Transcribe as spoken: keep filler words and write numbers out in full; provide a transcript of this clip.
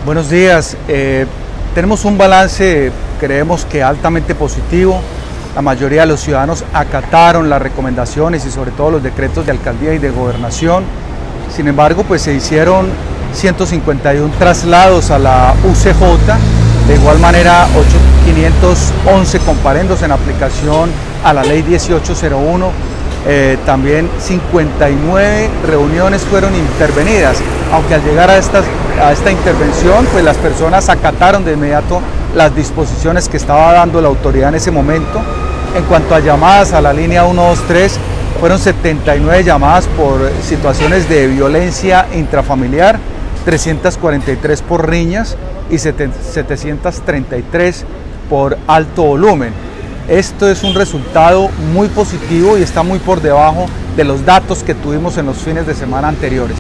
Buenos días. Eh, tenemos un balance, creemos que altamente positivo. La mayoría de los ciudadanos acataron las recomendaciones y sobre todo los decretos de alcaldía y de gobernación. Sin embargo, pues se hicieron ciento cincuenta y uno traslados a la U C J, de igual manera ocho mil quinientos once comparendos en aplicación a la ley dieciocho cero uno. Eh, también cincuenta y nueve reuniones fueron intervenidas, aunque al llegar a, estas, a esta intervención pues las personas acataron de inmediato las disposiciones que estaba dando la autoridad en ese momento. En cuanto a llamadas a la línea ciento veintitrés, fueron setenta y nueve llamadas por situaciones de violencia intrafamiliar, trescientas cuarenta y tres por riñas y setecientas treinta y tres por alto volumen. Esto es un resultado muy positivo y está muy por debajo de los datos que tuvimos en los fines de semana anteriores.